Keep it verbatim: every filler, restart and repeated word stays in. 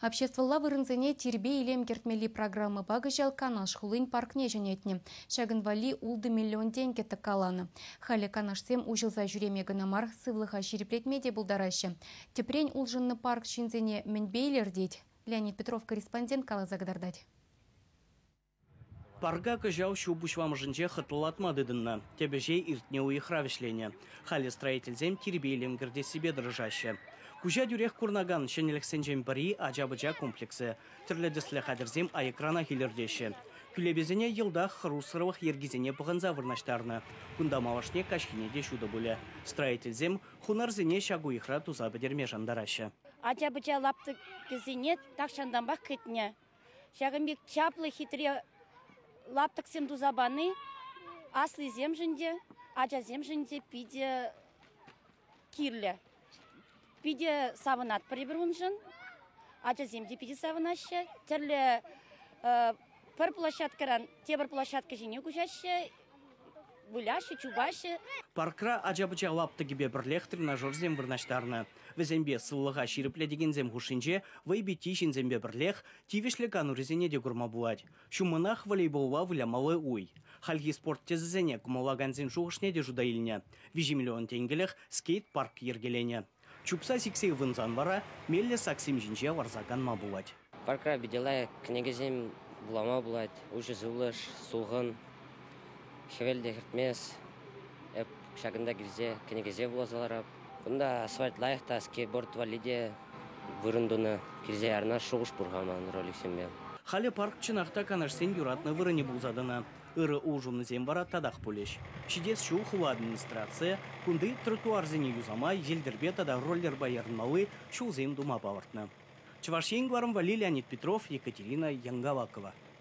Обществолла вырынзене тербе илем кертмели программы багыжал канаш хулын паркне женетне. Шагын вали улды миллион тенге такаланы. Халі канашсем ужылза жүреме гынамар сывлыха жиреплетмеде булдарашы. Тепрень улжынны парк шинзене менбейлер дейд. Леонид Петров, корреспондент, кала загадардать. Парга кажау шубушвам жинже хатулатмады дынна. Тебежей иртне уихравишление. Хали строительзем тербейлем герде себе дрожаще. Кужа дюрех курнаган шенелексенжем пари ажабыжа комплексы. Тірледіслі қадырзем айекрана хилердеші. Күлебезене елдах хрусыровых ергизене бұғынза вырнаштарны. Кунда малашне кашхине дешуды бұлі. Строительзем хунарзене шагу ихра туза бедерме жандарашы. Ажабыжа лапты кезене тақшанданбақ кетіне. Шағымбек чаплы хитре лаптық сем тузабаны, аслы земжінде, ажа земжінде пиде кирлі. Пиде савынат прибрунжын, ажа земде пиде савынашы, тірлі пір площадкаран тебір площадка жене күжашы, бұляшы, чубашы. Паркра ажабыча лапты гебе бірлех тренажер зем вырнаштарны. Візембе сыллыға ширипле деген зем хушинже, вайбе тишин зембе бірлех, тивешлі кану резене де гурма буад. Шумынах волейболва вылямалы уй. Хальги спорт тезізене кумалаган зем шуғышне де жудайліне. Вижи миллион тенгелех скейт-парк ергелене. Чупса сиксей вынзан бара, мелле саксим жинже варзаган ма буад. Паркра беделай книгезем булама булад, уже зулыш, суғын, хевелде хертмес, эп шагында кирзе книгезе булазаларап. Бunda асфальт лайықта скейтборд валиде вырындыны кирзе арна шуғыш бұрғаман роликсенбе. Халі парк чынақта канашсен юратны вырыне бұлзадына. Үрі ұжуны зем бара тадақ полеш. Шидес шу хула администрация, күнді тротуар зене юзамай, елдербе тада роллер байырынмалы шу зем дума бавартны. Чувашен гларым вали Леонид Петров, Екатерина Янгавакова.